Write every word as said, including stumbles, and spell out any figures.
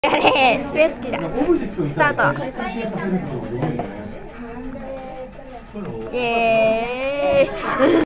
やれスペースキーだ。スタート。イエーイ